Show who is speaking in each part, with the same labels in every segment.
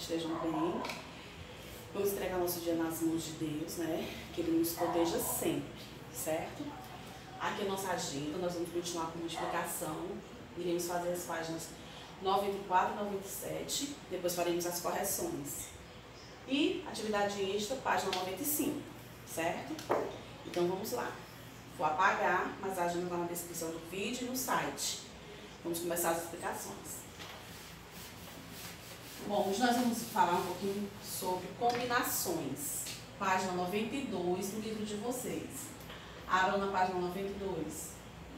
Speaker 1: estejam bem. Vamos entregar nosso dia nas mãos de Deus, né? Que Ele nos proteja sempre, certo? Aqui é a nossa agenda, nós vamos continuar com multiplicação. Iremos fazer as páginas 94 e 97, depois faremos as correções. E atividade extra, página 95, certo? Então vamos lá. Vou apagar, mas a agenda está na descrição do vídeo e no site. Vamos começar as explicações. Bom, hoje nós vamos falar um pouquinho sobre combinações. Página 92 do livro de vocês. Abram na página 92.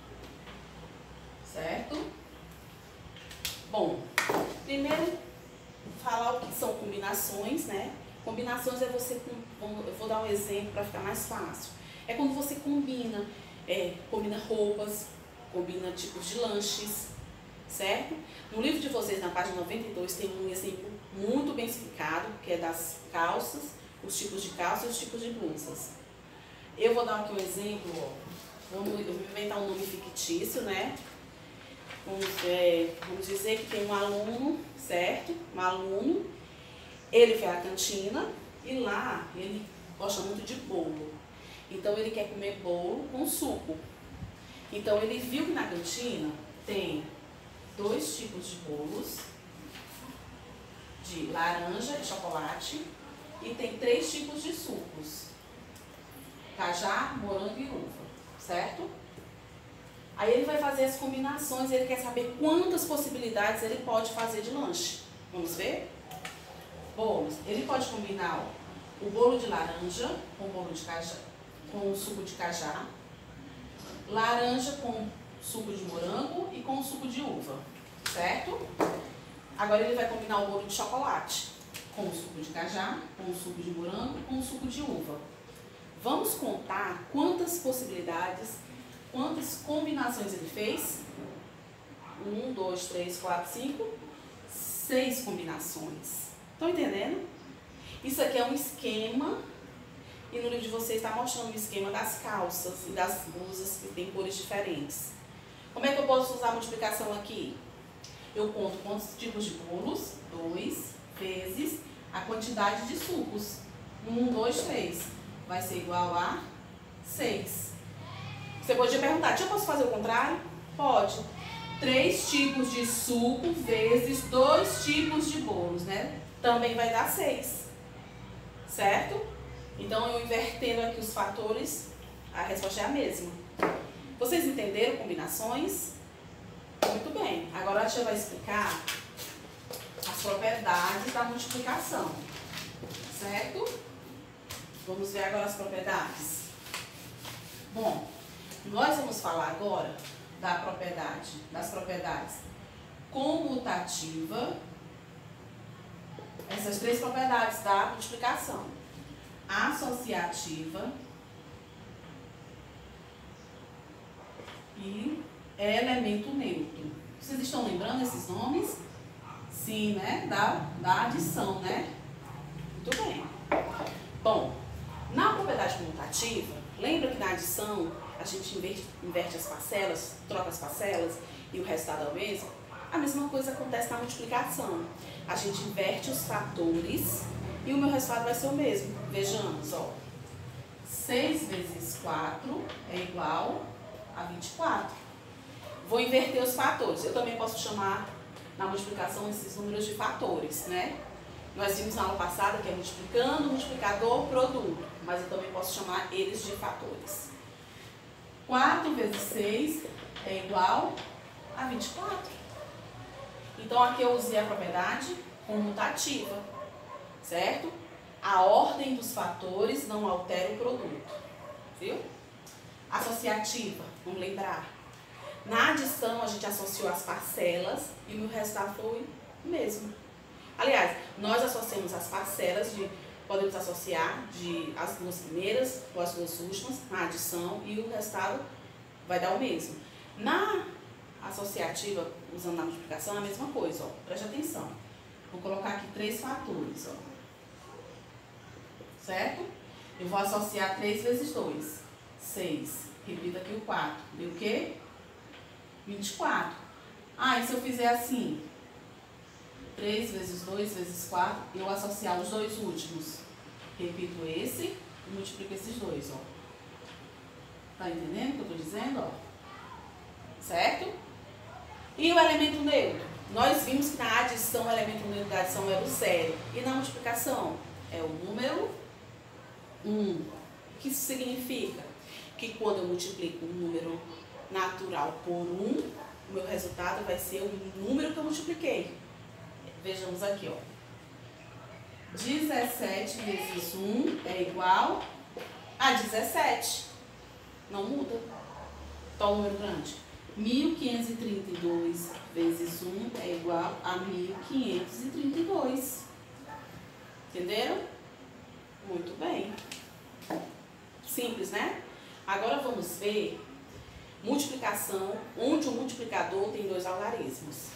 Speaker 1: Certo? Bom, primeiro falar o que são combinações, né? Combinações é você, eu vou dar um exemplo para ficar mais fácil. É quando você combina roupas, combina tipos de lanches, certo? No livro de vocês, na página 92, tem um exemplo muito bem explicado, que é das calças, os tipos de calças e os tipos de blusas. Eu vou dar aqui um exemplo, eu vou inventar um nome fictício, né? Vamos dizer que tem um aluno, certo? Um aluno, ele vai à cantina e lá ele gosta muito de bolo. Então ele quer comer bolo com suco. Então ele viu que na cantina tem 2 tipos de bolos, de laranja e chocolate, e tem 3 tipos de sucos, cajá, morango e uva, certo? Aí ele vai fazer as combinações, ele quer saber quantas possibilidades ele pode fazer de lanche. Vamos ver? Bolos. Ele pode combinar o bolo de laranja com o bolo de cajá, com o suco de cajá, laranja com suco de morango e com o suco de uva, certo? Agora ele vai combinar o bolo de chocolate com o suco de cajá, com o suco de morango e com o suco de uva. Vamos contar quantas possibilidades, quantas combinações ele fez? 1, 2, 3, 4, 5, 6 combinações. Estão entendendo? Isso aqui é um esquema, e no livro de vocês está mostrando o esquema das calças e das blusas que tem cores diferentes. Como é que eu posso usar a multiplicação aqui? Eu conto quantos tipos de bolos, 2, vezes a quantidade de sucos. 1, 2, 3. Vai ser igual a 6. Você podia perguntar, tia, eu posso fazer o contrário? Pode. 3 tipos de suco vezes 2 tipos de bolos, né? Também vai dar 6. Certo? Então, eu invertendo aqui os fatores, a resposta é a mesma. Vocês entenderam combinações? Muito bem. Agora a tia vai explicar as propriedades da multiplicação. Certo? Vamos ver agora as propriedades. Bom, nós vamos falar agora das propriedades comutativa, essas 3 propriedades da multiplicação: associativa e elemento neutro. Vocês estão lembrando esses nomes? Sim, né? Da adição, né? Muito bem. Bom, na propriedade comutativa, lembra que na adição a gente inverte as parcelas, troca as parcelas e o resultado é o mesmo? A mesma coisa acontece na multiplicação. A gente inverte os fatores e o meu resultado vai ser o mesmo. Vejamos, ó. 6 vezes 4 é igual a 24. Vou inverter os fatores. Eu também posso chamar na multiplicação esses números de fatores, né? Nós vimos na aula passada que é multiplicando, multiplicador, produto. Mas eu também posso chamar eles de fatores. 4 vezes 6 é igual a 24. Então aqui eu usei a propriedade comutativa, certo? A ordem dos fatores não altera o produto, viu? Associativa, vamos lembrar. Na adição a gente associou as parcelas e o meu resultado foi o mesmo. Aliás, nós associamos as parcelas, podemos associar as 2 primeiras ou as 2 últimas na adição e o resultado vai dar o mesmo. Na associativa, usando na multiplicação, é a mesma coisa, ó. Preste atenção. Vou colocar aqui 3 fatores, ó. Certo? Eu vou associar 3 vezes 2, 6. Repito aqui o 4. Deu o quê? 24. Ah, e se eu fizer assim? 3 vezes 2 vezes 4, eu associar os dois últimos. Repito esse e multiplico esses dois, ó. Tá entendendo o que eu tô dizendo, ó? Certo? E o elemento neutro? Nós vimos que na adição o elemento neutro da adição era o zero. E na multiplicação? É o número 1. O que isso significa? Que quando eu multiplico um número natural por 1, o meu resultado vai ser o número que eu multipliquei. Vejamos aqui, ó. 17 vezes 1 é igual a 17. Não muda. Qual o número grande? 1532 vezes 1 é igual a 1532. Entenderam? Muito bem. Simples, né? Agora vamos ver multiplicação, onde o multiplicador tem dois algarismos.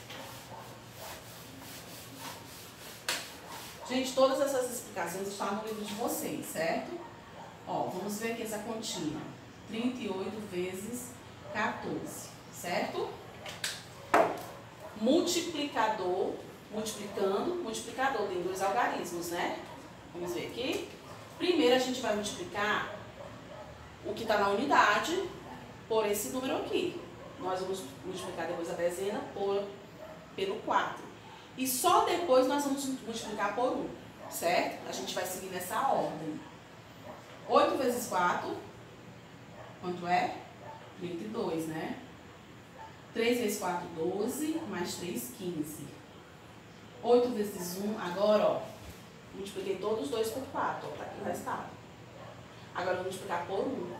Speaker 1: Gente, todas essas explicações estão no livro de vocês, certo? Ó, vamos ver aqui essa continha. 38 vezes 14, certo? Multiplicador, multiplicador, tem dois algarismos, né? Vamos ver aqui. Primeiro a gente vai multiplicar o que está na unidade por esse número aqui. Nós vamos multiplicar depois a dezena pelo 4. E só depois nós vamos multiplicar por 1, certo? A gente vai seguir nessa ordem. 8 vezes 4, quanto é? 32, né? 3 vezes 4, 12, mais 3, 15. 8 vezes 1, agora, ó, multipliquei todos os dois por 4, ó, tá aqui o resultado. Agora eu vou multiplicar por 1.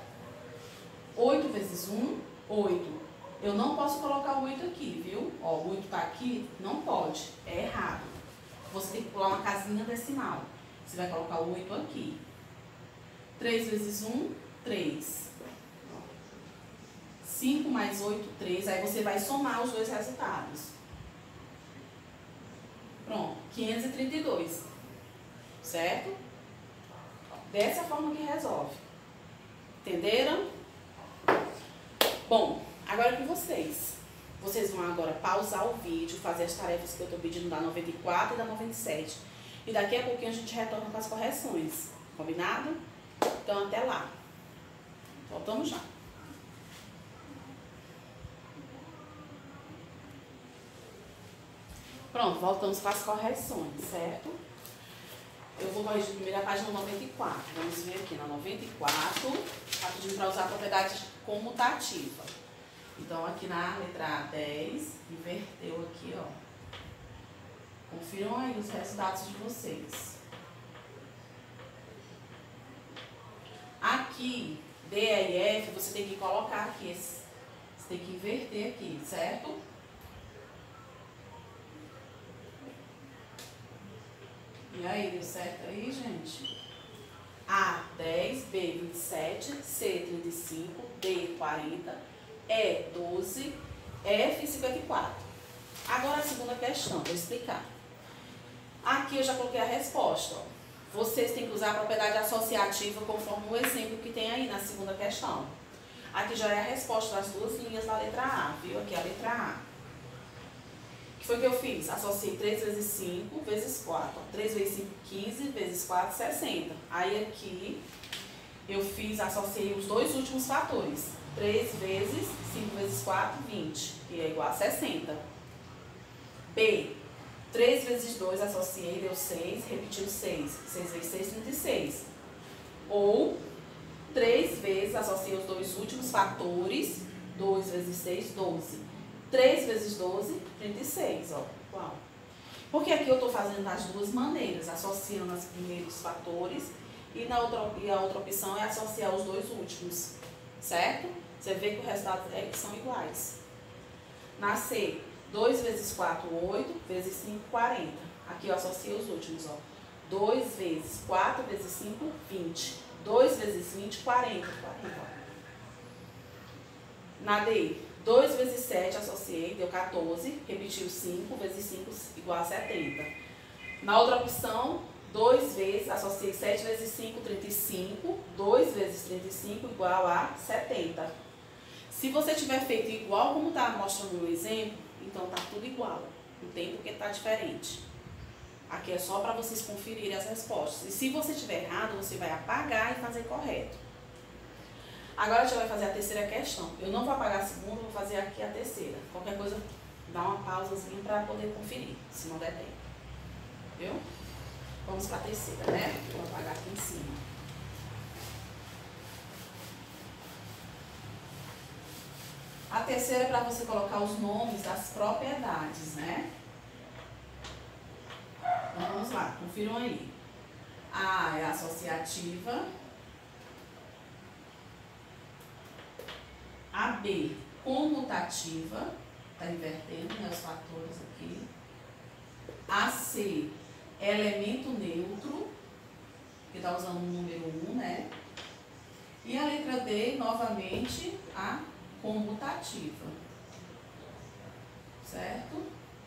Speaker 1: 8 vezes 1, 8. Eu não posso colocar o 8 aqui, viu? Ó, o 8 tá aqui, não pode, é errado. Você tem que pular uma casinha decimal. Você vai colocar o 8 aqui. 3 vezes 1, 3. 5 mais 8, 3. Aí você vai somar os dois resultados. Pronto, 532. Certo? Dessa forma que resolve. Entenderam? Bom, agora com vocês. Vocês vão agora pausar o vídeo, fazer as tarefas que eu estou pedindo da 94 e da 97. E daqui a pouquinho a gente retorna com as correções. Combinado? Então, até lá. Voltamos já. Pronto, voltamos com as correções, certo? Eu vou corrigir primeiro a página 94. Vamos ver aqui na 94. Está pedindo para usar a propriedade comutativa. Então, aqui na letra 10, inverteu aqui, ó. Confiram aí os resultados de vocês. Aqui, D, E e F, você tem que colocar aqui. Você tem que inverter aqui, certo? E aí, deu certo aí, gente? A, 10, B, 27, C, 35, D, 40, E, 12, F, 54. Agora a segunda questão, vou explicar. Aqui eu já coloquei a resposta, ó. Vocês têm que usar a propriedade associativa conforme o exemplo que tem aí na segunda questão. Aqui já é a resposta das duas linhas da letra A, viu? Aqui é a letra A. O que foi que eu fiz? Associei 3 vezes 5 vezes 4. 3 vezes 5, 15, vezes 4, 60. Aí aqui eu associei os dois últimos fatores. 3 vezes 5 vezes 4, 20. E é igual a 60. B. 3 vezes 2, associei, deu 6, repetiu 6. 6 vezes 6, 36. Ou 3 vezes, associei os dois últimos fatores. 2 vezes 6, 12. 3 vezes 12, 36, ó. Uau. Porque aqui eu estou fazendo das duas maneiras, associando os primeiros fatores e a outra opção é associar os dois últimos, certo? Você vê que o resultado são iguais. Na C, 2 vezes 4, 8, vezes 5, 40. Aqui eu associei os últimos, ó. 2 vezes 4 vezes 5, 20. 2 vezes 20, 40. 40, ó. Na D, 2 vezes 7, associei, deu 14, repetiu 5, vezes 5 igual a 70. Na outra opção, 2 vezes, associei 7 vezes 5, 35, 2 vezes 35 igual a 70. Se você tiver feito igual como está mostrando no exemplo, então tá tudo igual. Não tem porque tá diferente. Aqui é só para vocês conferirem as respostas. E se você tiver errado, você vai apagar e fazer correto. Agora a gente vai fazer a terceira questão. Eu não vou apagar a segunda, vou fazer aqui a terceira. Qualquer coisa, dá uma pausazinha para poder conferir, se não der tempo. Viu? Vamos para a terceira, né? Vou apagar aqui em cima. A terceira é para você colocar os nomes das propriedades, né? Então vamos lá, confiram aí. A é associativa. A B, comutativa. Está invertendo, né, os fatores aqui. A C, elemento neutro, que está usando o número 1, né? E a letra D, novamente, a comutativa. Certo?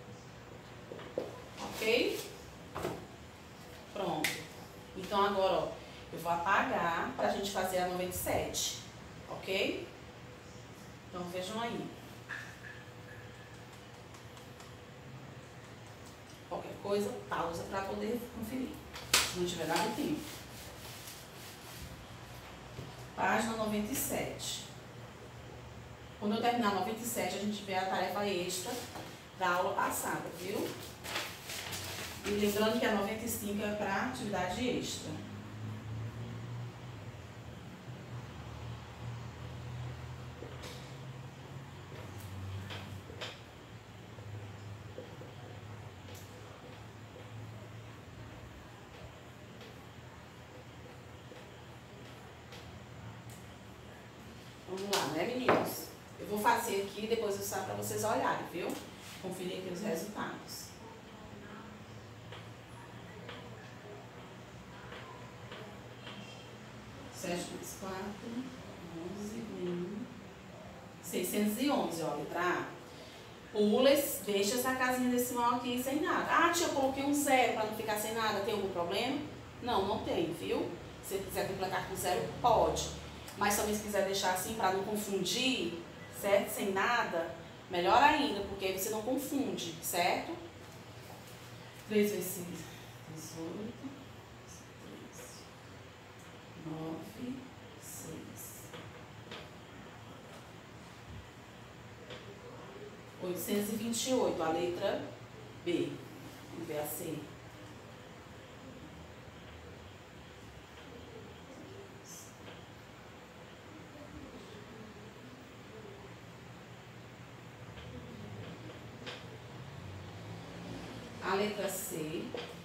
Speaker 1: Ok? Pronto. Então agora, ó, eu vou apagar para a gente fazer a 97. Ok? Então vejam aí. Qualquer coisa, pausa para poder conferir. Se não tiver dado tempo. Página 97. Quando eu terminar 97, a gente vê a tarefa extra da aula passada, viu? E lembrando que a 95 é para atividade extra. Vamos lá, né, meninos? Eu vou fazer aqui, depois eu saio para vocês olharem, viu? Conferir aqui os resultados. Sete mais 4, 11, 611, ó, letra A. Pula, deixa essa casinha decimal aqui sem nada. Ah, tia, eu coloquei um 0 para não ficar sem nada, tem algum problema? Não, não tem, viu? Se você quiser completar com 0, pode. Mas também se quiser deixar assim para não confundir, certo? Sem nada, melhor ainda, porque aí você não confunde, certo? 3 vezes 6, 18, 9, 6. 828, a letra B. Vamos ver a C. A letra C,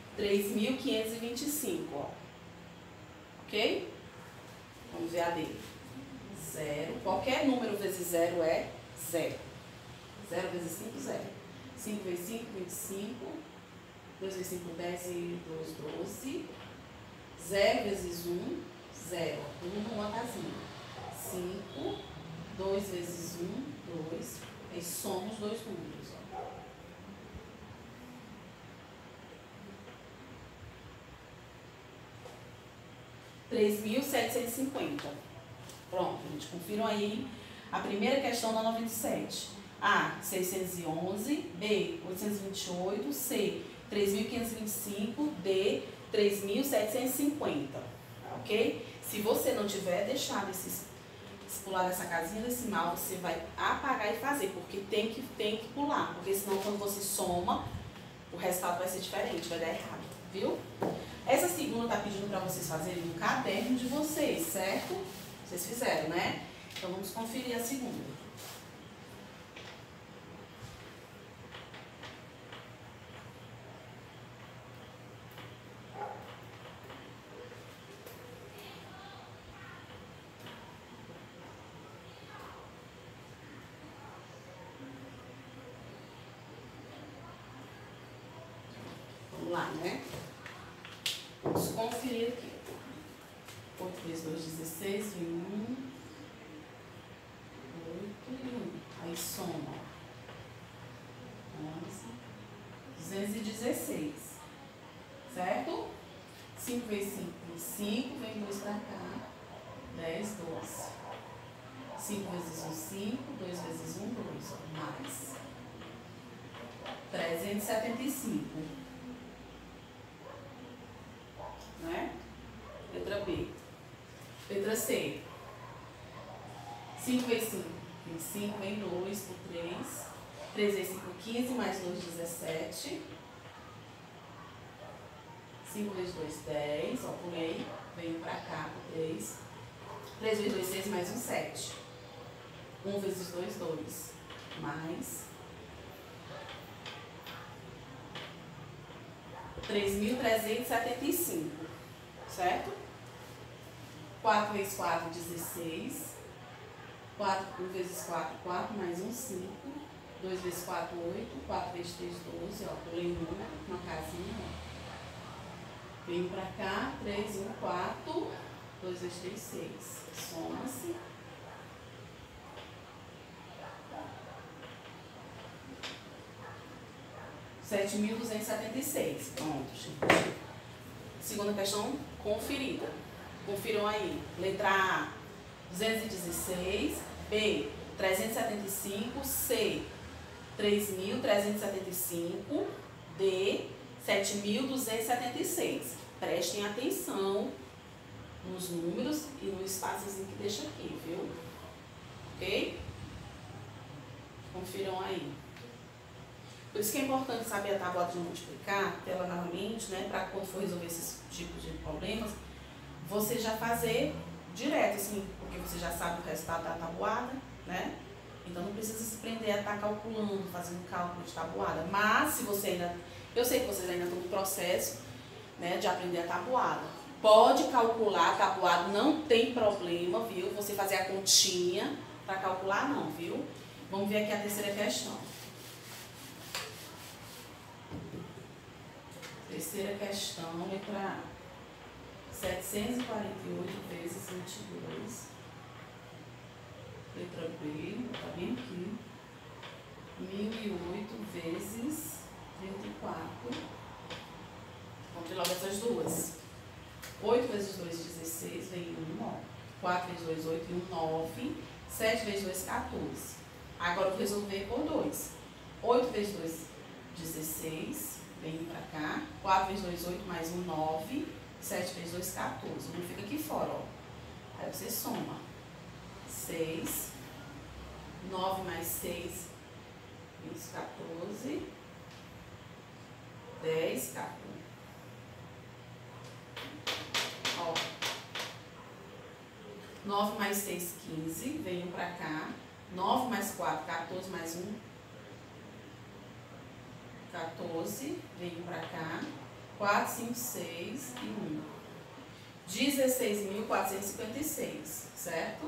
Speaker 1: 3.525, ó. Ok? Vamos ver a D. 0. Qualquer número vezes 0 é 0. 0 vezes 5, 0. 5 vezes 5, 25. 2 vezes 5, 10 e 2, 12. 0 vezes 1, 0. Tudo numa casinha. 5. 2 vezes 1, 2. Aí somos os dois números, ó. R$3.750. Pronto, gente, confiram aí a primeira questão da 97. A, 611, B, 828, C, 3.525, D, 3.750, ok? Se você não tiver deixado pular essa casinha decimal, você vai apagar e fazer, porque tem que pular, porque senão quando você soma, o resultado vai ser diferente, vai dar errado, viu? Essa segunda tá pedindo para vocês fazerem no caderno de vocês, certo? Vocês fizeram, né? Então vamos conferir a segunda. Vamos lá, né? Vamos conferir aqui. 8 vezes 2, 16, vem 1, 8 e 1. Aí soma. 11, 216. Certo? 5 vezes 5, 5, vem 2 pra cá. 10, 12. 5 vezes 1, 5, 2 vezes 1, 2. Mais. 375. Né? Letra B. Letra C. 5 vezes 5, 25, vem 2 por 3. 3 vezes 5, 15, mais 2, 17. 5 vezes 2, 10. Ó, pulei. Venho pra cá por 3. 3 vezes 2, 6, mais 1, 7. 1 vezes 2, 2. Mais 3.375. Certo? 4 vezes 4, 16. 1 vezes 4, 4, mais 1, 5. 2 vezes 4, 8. 4 vezes 3, 12. Ó, pulei uma casinha. Ó. Venho pra cá. 3, 1, 4. 2 vezes 3, 6. Soma-se. 7.276. Pronto, gente. Segunda questão conferida. Confiram aí. Letra A, 216. B, 375. C, 3.375. D, 7.276. Prestem atenção nos números e no espaçozinho que deixa aqui, viu? Ok? Confiram aí. Por isso que é importante saber a tábua de multiplicar, ela novamente, né, para quando for resolver esses tipos de problemas, você já fazer direto, assim, porque você já sabe o resultado da tabuada, né? Então não precisa se prender a estar calculando, fazendo cálculo de tabuada. Mas se você ainda, eu sei que vocês ainda estão no processo, né, de aprender a tabuada. Pode calcular a tabuada, não tem problema, viu? Você fazer a continha para calcular não, viu? Vamos ver aqui a terceira questão. Terceira questão, letra A. 748 vezes 22. Letra B, tá bem aqui. 1008 vezes 34. Vamos ver logo essas duas. 8 vezes 2, 16, vem 1, ó. 4 vezes 2, 8 e 1, 9. 7 vezes 2, 14. Agora eu vou resolver por 2. 8 vezes 2, 16. Vem pra cá. 4 vezes 2, 8, mais 1, 9. 7 vezes 2, 14. O 1 fica aqui fora, ó. Aí você soma. 6. 9 mais 6. Isso, 14. 10, 14. Ó. 9 mais 6, 15. Venho pra cá. 9 mais 4, 14 mais 1. 14, venho pra cá, 4, 5, 6 e 1. 16.456, certo?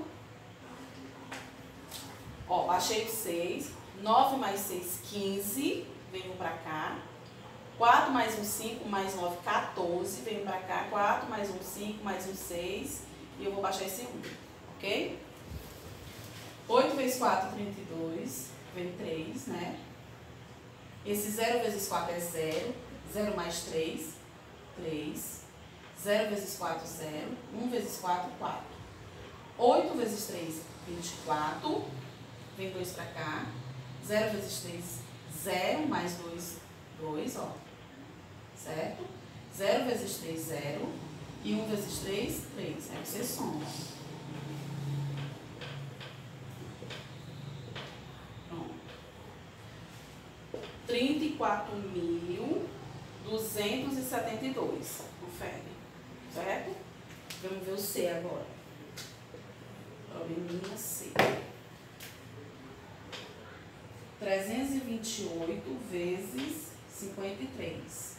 Speaker 1: Ó, baixei o 6, 9 mais 6, 15, venho pra cá, 4 mais 1, 5, mais 9, 14, venho pra cá, 4 mais 1, 5, mais 1, 6, e eu vou baixar esse 1, ok? 8 vezes 4, 32, vem 3, né? Esse 0 vezes 4 é 0. 0 mais 3, 3. 0 vezes 4, 0. 1 vezes 4, 4. 8 vezes 3, 24. Vem 2 pra cá. 0 vezes 3, 0. Mais 2, 2, ó. Certo? 0 vezes 3, 0. E 1 vezes 3, 3. Aí você soma. 34.272. Confere. Certo? Vamos ver o C agora. Probleminha C. 328 vezes 53.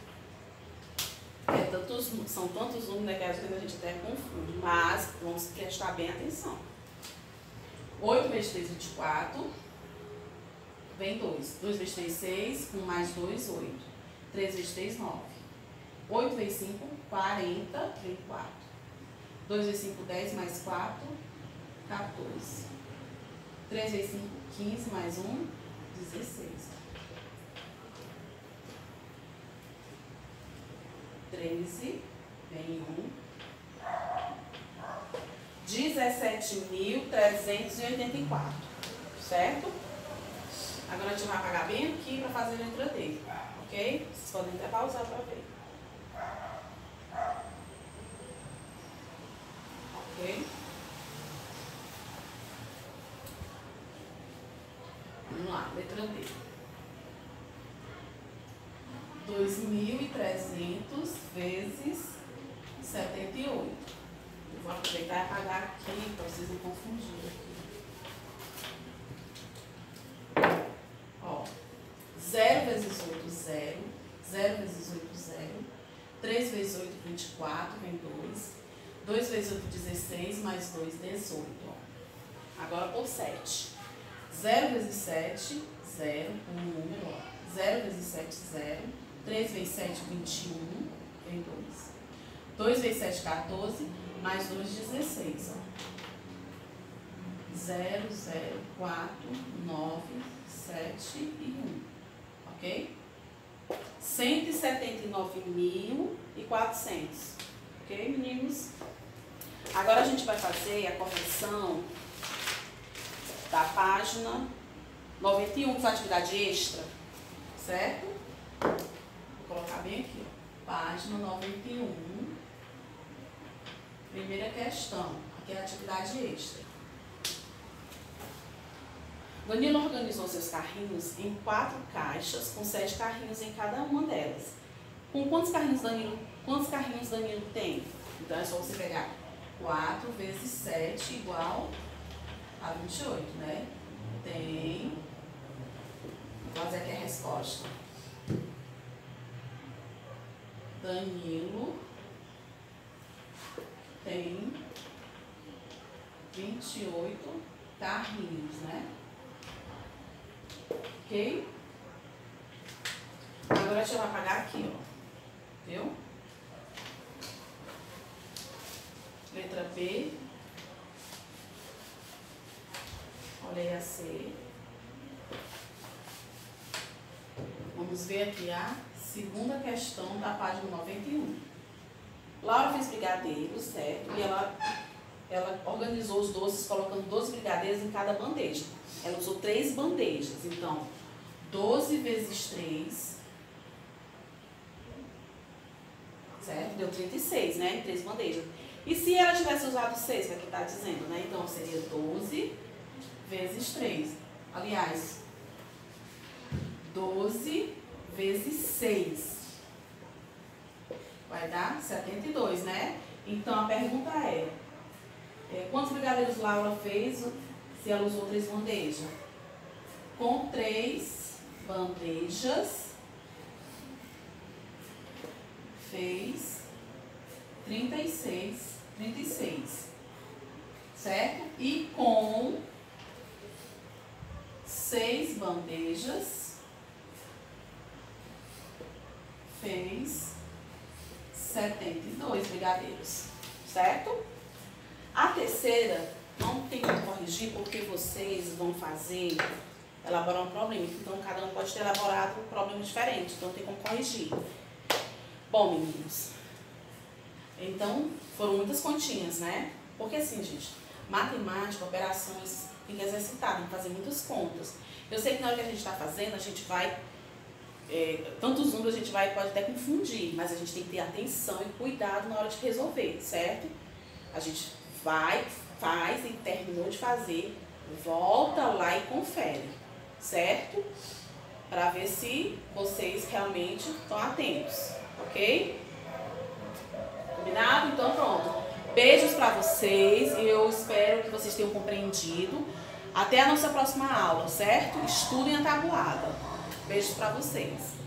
Speaker 1: São tantos números, né, que às vezes a gente até confunde. Mas vamos prestar bem atenção. 8 vezes 3, 24. Vem 2. 2 vezes 3, 6. 1 mais 2, 8. 3 vezes 3, 9. 8 vezes 5, 40. Vem 4. 2 vezes 5, 10. Mais 4, 14. 3 vezes 5, 15. Mais 1, 16. 13. Vem 1. 17.384. Certo? Agora a gente vai apagar bem aqui para fazer a letra D, ok? Vocês podem até pausar para ver. Ok? Vamos lá, letra D. 2.300 vezes 78. Eu vou aproveitar e apagar aqui para vocês não confundirem aqui. Ó, 0 vezes 8, 0. 0 vezes 8, 0. 3 vezes 8, 24, vem 2. 2 vezes 8, 16, mais 2, 18. Ó. Agora por 7. 0 vezes 7, 0, um número, ó. 0 vezes 7, 0. 3 vezes 7, 21, vem 2. 2 vezes 7, 14, mais 2, 16, ó. 0, 0, 4, 9, 7 e 1, ok? 179.400, ok, meninos? Agora a gente vai fazer a correção da página 91, que foi atividade extra, certo? Vou colocar bem aqui, ó. Página 91, primeira questão, aqui é a atividade extra. Danilo organizou seus carrinhos em 4 caixas, com 7 carrinhos em cada uma delas. Com quantos carrinhos Danilo tem? Então é só você pegar 4 vezes 7 igual a 28, né? Tem. Vou fazer aqui a resposta. Danilo tem 28 carrinhos, né? Ok? Agora a gente vai apagar aqui, ó. Viu? Letra B. Olha aí a C. Vamos ver aqui a segunda questão da página 91. Laura fez brigadeiros, certo? E ela organizou os doces colocando 12 brigadeiros em cada bandeja. Ela usou 3 bandejas. Então, 12 vezes 3, certo? Deu 36, né? 3 bandejas. E se ela tivesse usado 6, que aqui está dizendo, né? Então, seria 12 vezes 3. Aliás, 12 vezes 6. Vai dar 72, né? Então, a pergunta é quantos brigadeiros Laura fez se ela usou 3 bandejas? Com 3 bandejas, fez 36, certo? E com 6 bandejas, fez 72 brigadeiros, certo? A terceira não tem como corrigir porque vocês vão elaborar um problema. Então, cada um pode ter elaborado um problema diferente, então não tem como corrigir. Bom, meninos, então foram muitas continhas, né? Porque assim, gente, matemática, operações, tem que exercitar, tem que fazer muitas contas. Eu sei que na hora que a gente está fazendo, a gente vai... tantos números a gente pode até confundir, mas a gente tem que ter atenção e cuidado na hora de resolver, certo? A gente faz e terminou de fazer, volta lá e confere, certo? Para ver se vocês realmente estão atentos, ok? Combinado? Então pronto. Beijos para vocês e eu espero que vocês tenham compreendido. Até a nossa próxima aula, certo? Estudem a tabuada. Beijos para vocês.